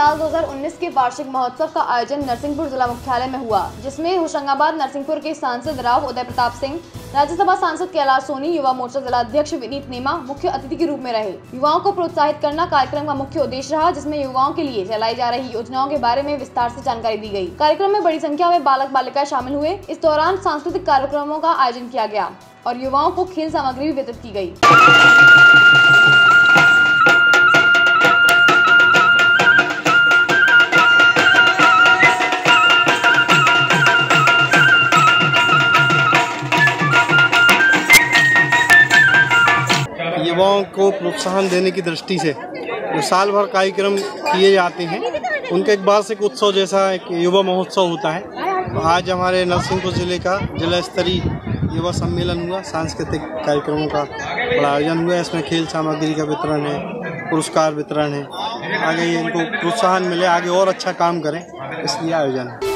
साल 2019 के वार्षिक महोत्सव का आयोजन नरसिंहपुर जिला मुख्यालय में हुआ, जिसमें होशंगाबाद नरसिंहपुर के सांसद राव उदय प्रताप सिंह, राज्यसभा सांसद कैलाश सोनी, युवा मोर्चा जिला अध्यक्ष विनीत नेमा मुख्य अतिथि के रूप में रहे। युवाओं को प्रोत्साहित करना कार्यक्रम का मुख्य उद्देश्य रहा, जिसमें युवाओं के लिए चलाई जा रही योजनाओं के बारे में विस्तार से जानकारी दी गई। कार्यक्रम में बड़ी संख्या में बालक बालिकाएं शामिल हुए। इस दौरान सांस्कृतिक कार्यक्रमों का आयोजन किया गया और युवाओं को खेल सामग्री भी वितरित की गई। युवाओं को प्रोत्साहन देने की दृष्टि से जो साल भर कार्यक्रम किए जाते हैं, उनका एक वार्षिक उत्सव जैसा एक युवा महोत्सव होता है। तो आज हमारे नरसिंहपुर जिले का जिला स्तरीय युवा सम्मेलन हुआ, सांस्कृतिक कार्यक्रमों का बड़ा आयोजन हुआ। इसमें खेल सामग्री का वितरण है, पुरस्कार वितरण है। आगे इनको प्रोत्साहन मिले, आगे और अच्छा काम करें, इसलिए आयोजन है।